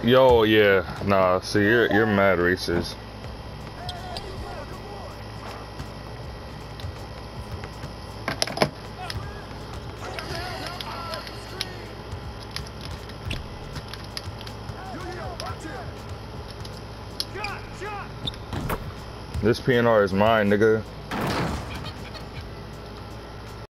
Yo, yeah, nah. See, you're mad racist. This PNR is mine, nigga.